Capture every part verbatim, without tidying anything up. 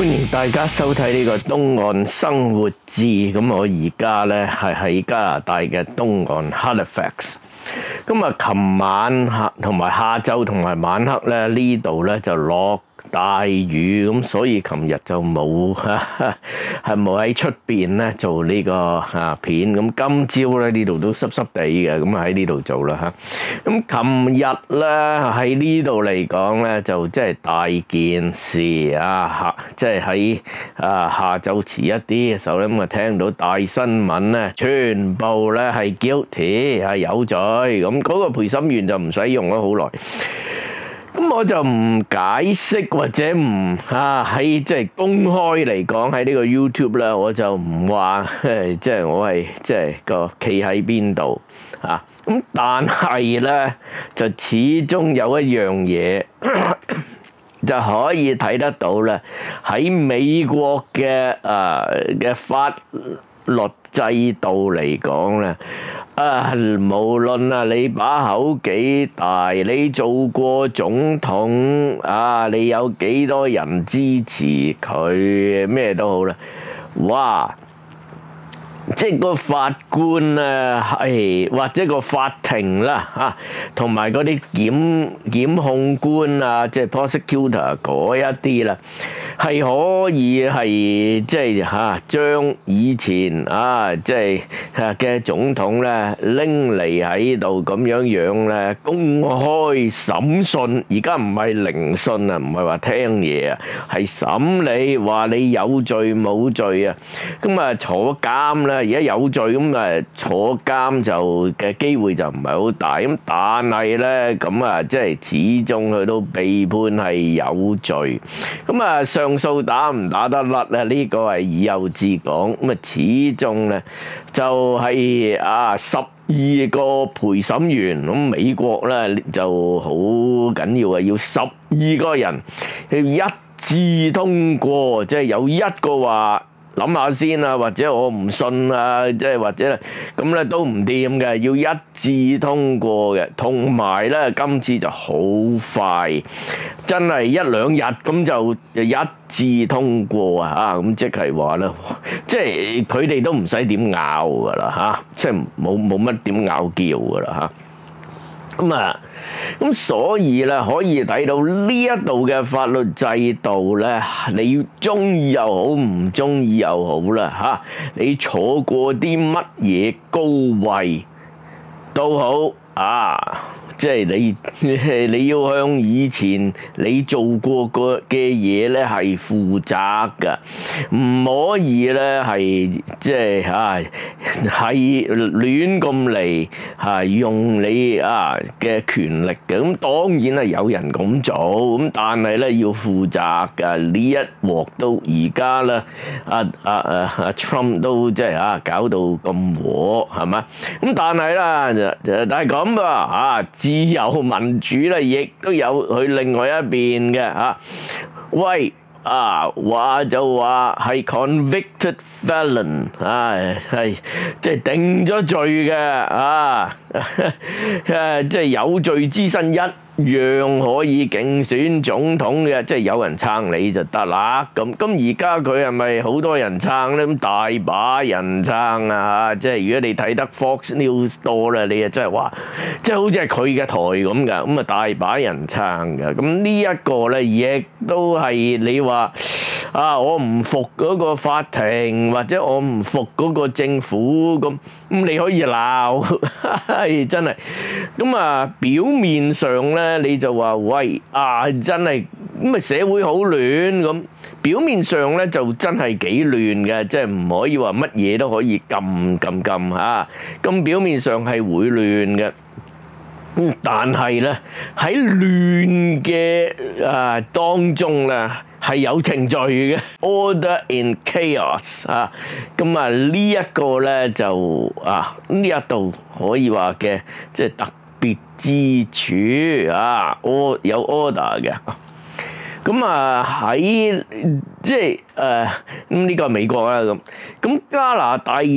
歡迎大家收睇呢個東岸生活誌。咁我而家咧係喺加拿大嘅東岸 Halifax。咁啊，琴晚下同埋下晝同埋晚黑咧，呢度咧就落大雨，咁所以琴日就冇係冇喺出邊咧做呢個啊片。咁今朝咧呢度都濕濕地嘅，咁啊喺呢度做啦嚇。咁琴日咧喺呢度嚟講咧就即係大件事啊！下即係喺啊下晝遲一啲嘅時候咧，咁啊聽到大新聞咧，全部咧係 guilty 係有罪。咁嗰個陪審員就唔使用咗好耐。咁我就唔解釋或者唔啊喺即係公開嚟講喺呢個 YouTube 咧，我就唔話即係我係即係個企喺邊度啊。咁但係咧就始終有一樣嘢就可以睇得到咧，喺美國嘅啊嘅法律制度嚟講咧，啊無論啊你把口幾大，你做過總統啊，你有幾多人支持佢，咩都好啦，哇！即係個法官啊，係或者個法庭啦嚇，同埋嗰啲檢檢控官啊，即係 prosecutor 嗰一啲啦，係可以係即係嚇將以前啊即係嘅總統咧拎嚟喺度咁樣樣咧公開審訊。而家唔係聆訊啊，唔係話聽嘢啊，係審理話你有罪冇罪啊，咁啊坐監啦。而家有罪咁誒坐監就嘅機會就唔係好大，咁但係咧咁啊，即係始終佢都被判係有罪，咁啊上訴打唔打得甩咧？呢個係以後至講，咁啊始終咧就係啊十二個陪審員，咁美國咧就好緊要啊，要十二個人要一致通過，即係有一個話諗下先啊，或者我唔信啊，即係或者咁咧都唔掂嘅，要一致通過嘅。同埋咧，今次就好快，真係一兩日咁就一致通過啊！咁即係話咧，即係佢哋都唔使點拗噶啦嚇，即係冇冇乜點拗撬噶啦嚇。咁啊，咁所以咧可以睇到呢一度嘅法律制度咧，你中意又好，唔中意又好啦嚇，你坐過啲乜嘢高位都好啊，即係你你要向以前你做過嘅嘢咧係負責㗎，唔可以咧係即係嚇係亂咁嚟嚇用你啊嘅權力嘅。咁當然係有人咁做，咁但係咧要負責㗎。呢一鑊都而家咧，阿阿阿阿 Trump 都即係啊搞到咁和係嘛？咁但係啦就但係咁啊啊！自由民主咧，亦都有佢另外一邊嘅嚇。喂啊，話就話係 convicted felon 啊，係即係定咗罪嘅啊，誒即係有罪之身一樣可以競選總統嘅，即係有人撐你就得啦。咁咁而家佢係咪好多人撐咧？咁大把人撐啊！即係如果你睇得 Fox News 多咧，你啊真係話，即係好似係佢嘅台咁噶。咁啊大把人撐噶。咁呢一個咧，亦都係你話啊，我唔服嗰個法庭，或者我唔服嗰個政府咁，咁你可以鬧，係真係。咁啊表面上咧。你就話喂啊，真係咁啊社會好亂咁，表面上咧就真係幾亂嘅，即係唔可以話乜嘢都可以撳撳撳嚇，咁表面上係會亂嘅。嗯，但係咧喺亂嘅啊當中咧係有程序嘅 ，order in chaos 啊，咁啊呢一個咧就啊呢一度可以話嘅即係特別之處啊，我有 order 嘅。咁啊喺即係誒咁呢個係美國啦咁，咁加拿大亦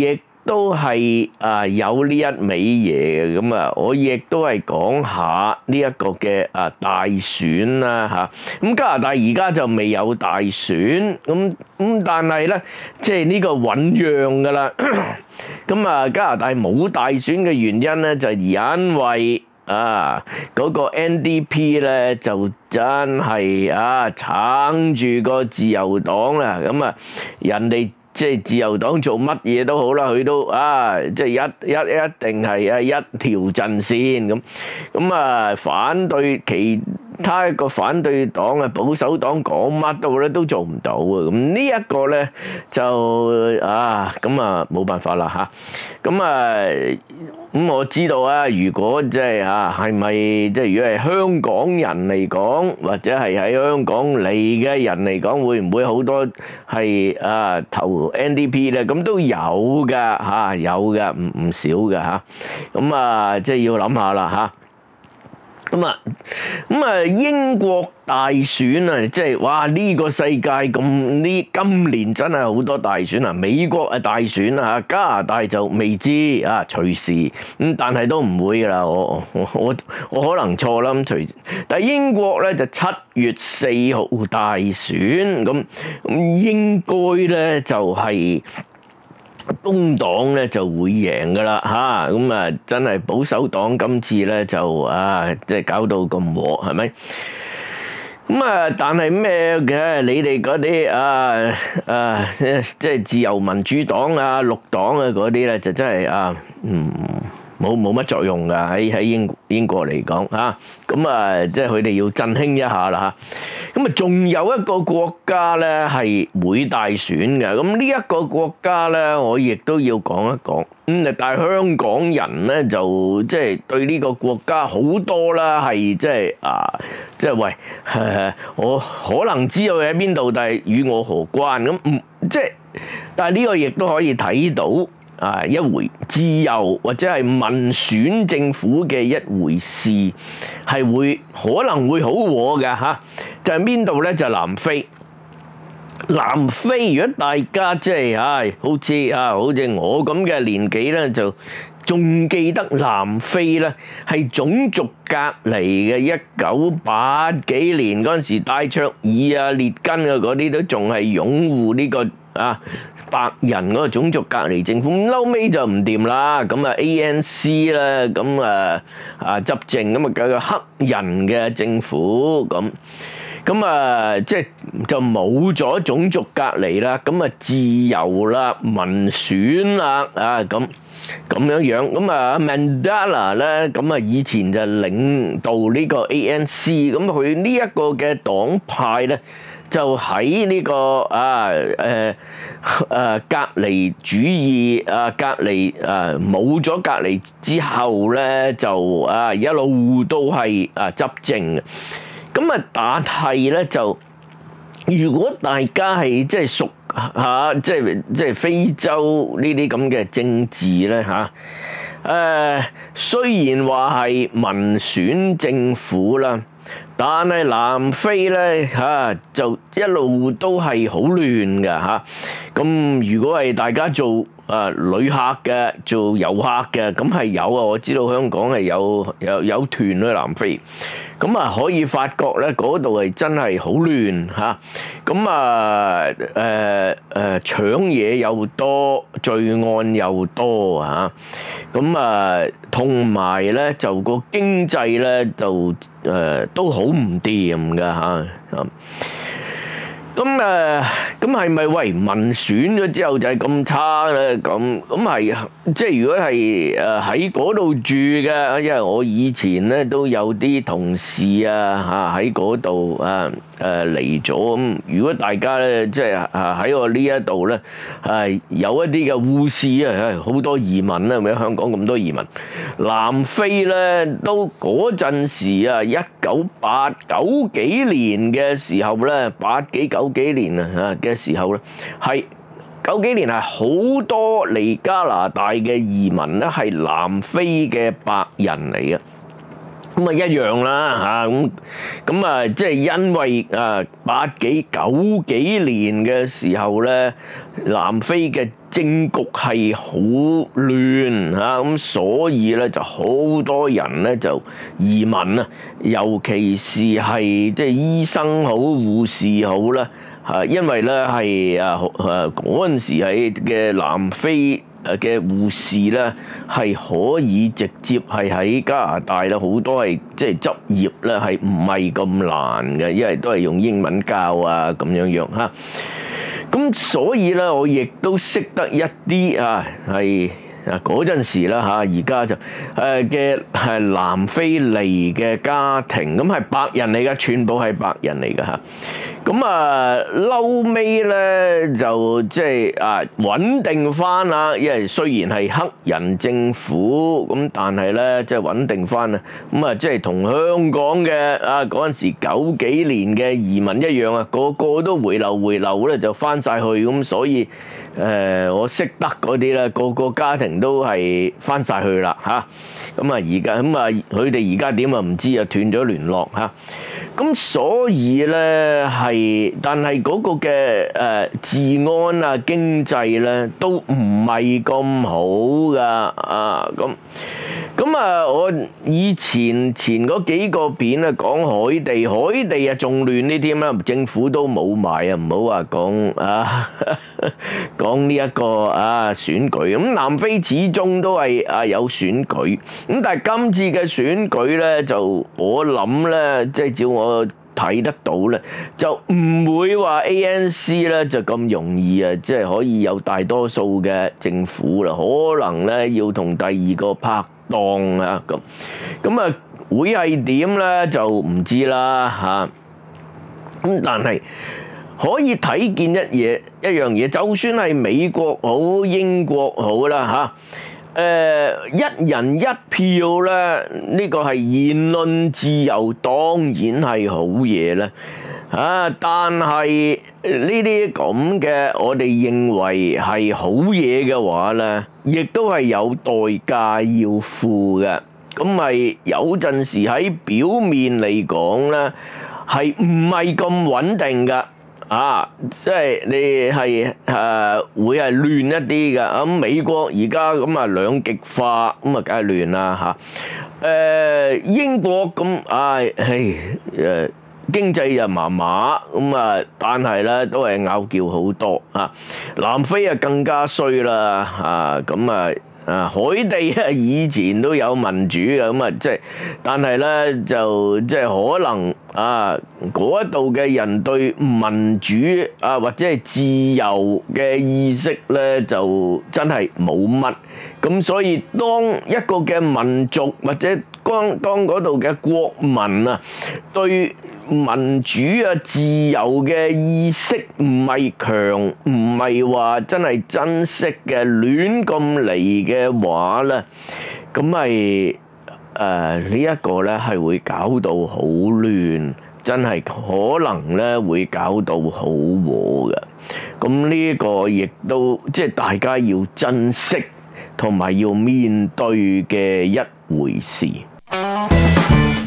都係啊有呢一味嘢嘅，咁啊我亦都係講下呢一個嘅啊大選啦嚇。咁加拿大而家就未有大選，咁咁但係咧，即係呢個醖釀㗎啦。咁啊加拿大冇大選嘅原因咧，就係因為啊嗰個 N D P 咧就真係啊撐住個自由黨啦，咁啊人哋即係自由黨做乜嘢都好啦，佢都啊即係一一一定係啊一條陣線咁，咁啊反對其他一個反對黨啊保守黨講乜都咧都做唔到啊，咁呢一個咧就啊咁啊冇辦法啦嚇，咁啊咁我知道啊，如果即係啊係咪即係如果係香港人嚟講，或者係喺香港嚟嘅人嚟講，會唔會好多係啊投 N D P 咧？咁都有㗎嚇，有㗎唔唔少㗎嚇，咁啊即係要諗下啦嚇。咁啊，咁啊英國大選啊，即係哇呢個世界咁呢今年真係好多大選啊！美國啊大選啊嚇，加拿大就未知啊，隨時咁，但係都唔會㗎啦。我我我我可能錯啦咁隨，但係英國咧就七月四號大選，咁咁應該咧就係工黨咧就會贏㗎啦嚇，咁啊真係保守黨今次咧就啊即係搞到咁和係咪？咁啊但係咩嘅？你哋嗰啲啊啊即係自由民主黨啊綠黨啊嗰啲咧就真係啊嗯冇冇乜作用㗎，喺喺英英國嚟講嚇，咁啊即係佢哋要振興一下啦嚇。咁啊仲有一個國家咧係會大選嘅，咁呢一個國家咧我亦都要講一講。咁但係香港人咧就即係對呢個國家好多啦，係即係啊即係喂，我可能知道佢喺邊度，但係與我何關？咁唔即係，但係呢個亦都可以睇到。啊，一回自由或者係民選政府嘅一回事，係會可能會好和㗎嚇。就係邊度咧？就係南非。南非如果大家即係唉，好似啊，好似我咁嘅年紀咧，就仲記得南非咧係種族隔離嘅。一九八幾年嗰陣時，戴卓爾啊、列根啊嗰啲都仲係擁護呢個啊白人嗰個種族隔離政府，咁後尾就唔掂啦，咁啊 A N C 啦，咁啊啊執政，咁啊搞個黑人嘅政府，咁咁啊即係就冇咗種族隔離啦，咁啊自由啦、民選啦啊咁咁樣樣，咁啊 Mandela 咧，咁啊以前就領導呢個 A N C，咁佢呢一個嘅黨派咧。就喺呢、這個啊誒誒、啊、隔離主義啊隔離啊冇咗隔離之後咧，就啊一路都係啊執政嘅。咁啊，但係咧就如果大家係即係熟嚇，即係即係非洲呢啲咁嘅政治咧嚇，誒、啊、雖然話係民選政府啦。但係南非咧嚇就一路都係好亂㗎嚇，咁如果係大家做啊旅客嘅、做遊客嘅，咁係有啊，我知道香港係有有有團去南非，咁啊可以發覺咧嗰度係真係好亂嚇，咁啊誒誒搶嘢又多，罪案又多嚇，咁啊同埋咧就個經濟咧就誒都好唔掂㗎嚇，咁誒咁係咪喂民選咗之後就係咁差咧？咁咁係即係如果係誒喺嗰度住嘅，因為我以前咧都有啲同事啊嚇喺嗰度啊誒嚟咗咁。如果大家咧即係啊喺我呢一度咧係有一啲嘅護士啊，好多移民啦，咪香港咁多移民，南非咧都嗰陣時啊，一九八九幾年嘅時候咧，八幾九幾年啊嘅時候咧，係九幾年係好多嚟加拿大嘅移民咧，係南非嘅白人嚟嘅。咁啊一樣啦嚇，咁咁啊即係因為啊八幾九幾年嘅時候咧，南非嘅政局係好亂嚇，咁所以咧就好多人咧就移民啊，尤其是係即係醫生好、護士好啦嚇，因為咧係啊誒嗰陣時喺嘅南非誒嘅護士咧係可以直接係喺加拿大啦，好多係即係執業咧係唔係咁難嘅，因為都係用英文教啊咁樣樣嚇。咁所以咧，我亦都識得一啲啊，係啊嗰陣時啦嚇，而家就誒嘅係南非嚟嘅家庭，咁係白人嚟嘅，全部係白人嚟嘅嚇。咁啊，嬲尾咧就即係啊穩定翻啦，因為雖然係黑人政府，咁但係咧即係穩定翻啊。咁啊，即係同香港嘅啊嗰陣時九幾年嘅移民一樣啊，個個都回流回流咧就翻晒去，咁所以誒我識得嗰啲咧，個個家庭都係翻晒去啦嚇。咁啊而家咁啊，佢哋而家點啊唔知啊，斷咗聯絡嚇。咁所以咧係，但係嗰個嘅誒治安啊、經濟咧都唔係咁好噶啊咁。咁啊，我以前前嗰幾個片啊講海地，海地啊仲亂啲添啦，政府都冇埋啊，唔好話講啊講呢一個啊選舉。咁南非始終都係啊有選舉，咁但係今次嘅選舉咧，就我諗咧，即係照我睇得到咧，就唔會話 A N C 咧就咁容易啊，即係可以有大多數嘅政府啦，可能咧要同第二個拍檔啊咁，咁啊會係點咧就唔知啦嚇。咁但係可以睇見一嘢一樣嘢，就算係美國好、英國好啦嚇，誒一人一票咧，呢個係言論自由，當然係好嘢啦。啊！但係呢啲咁嘅，我哋認為係好嘢嘅話咧，亦都係有代價要付嘅。咁咪有陣時喺表面嚟講咧，係唔係咁穩定㗎？啊，即係你係誒會係亂一啲㗎。咁美國而家咁啊兩極化，咁啊梗係亂啦嚇。誒英國咁唉係誒。經濟又麻麻咁啊，但係咧都係拗撬好多啊。南非啊更加衰啦啊，咁啊啊海地啊以前都有民主嘅，咁啊即係，但係咧就即係可能啊嗰度嘅人對民主啊或者係自由嘅意識咧就真係冇乜，咁所以當一個嘅民族或者當當嗰度嘅國民啊對民主啊、自由嘅意識唔係強，唔係話真係珍惜嘅，亂咁嚟嘅話咧，咁咪誒呢一個咧係會搞到好亂，真係可能咧會搞到好禍嘅。咁呢個亦都即係大家要珍惜同埋要面對嘅一回事。